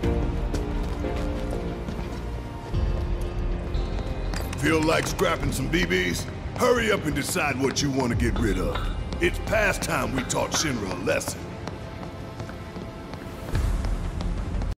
Feel like scrapping some BBs? Hurry up and decide what you want to get rid of. It's past time we taught Shinra a lesson.